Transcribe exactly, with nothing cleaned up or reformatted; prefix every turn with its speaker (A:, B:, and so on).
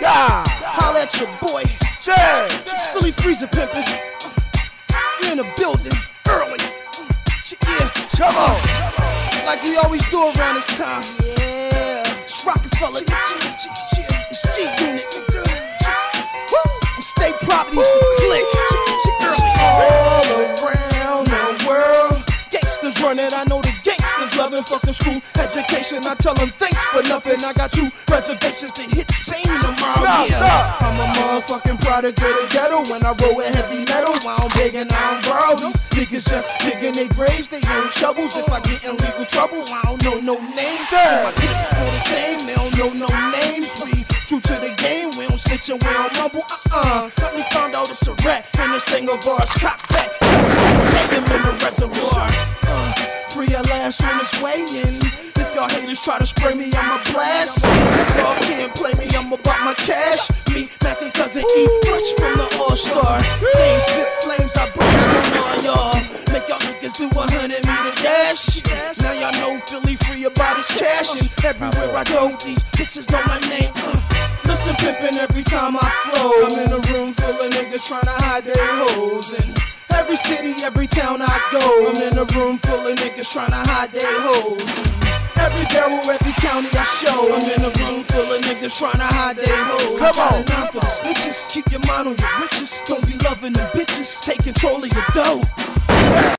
A: Yeah.
B: Holla at your boy.
A: Yeah.
B: It's Philly Freezer Pimpin. We're in the building early. Yeah.
A: Come on.
B: Like we always do around this time. Yeah. It's Rockefeller. It's G-Unit. And State Properties the click. All around the world. Gangsters running, I know the gangsters loving fucking school education. I tell them thanks for nothing. I got two reservations to hit Spain tomorrow.
A: Stop,
B: yeah.
A: stop.
B: I'm a motherfucking product of the ghetto. When I roll with heavy metal, I don't beg and I don't borrow. These niggas just digging their graves, they own shovels. If I get in legal trouble, I don't know no names. My kids go the same, they don't know no names. We true to the game, we don't snitch and we don't mumble. Uh-uh, let me find out it's a rat and this thing of ours. Cock back, lay him in the reservoir. Uh, free at last on its way in. If y'all haters try to spray me, I'ma blast. If y'all can't play me, I'm about my cash. Me, Mac and Cousin E, fresh from the All-Star. Flames, big flames, I blast on all y'all. Make y'all niggas do a hundred meter dash. Now y'all know Philly free about his cash. And everywhere I go, these bitches know my name. Uh, listen, Pimpin' every time I flow. I'm in a room full of niggas trying to hide their hoes. And every city, every town I go, I'm in a room full of niggas trying to hide their hoes. Every barrel, every county I show, I'm in a room full of niggas trying to hide their hoes.
A: Come on.
B: Got a nine for the snitches. Keep your mind on your riches. Don't be loving them bitches. Take control of your dough.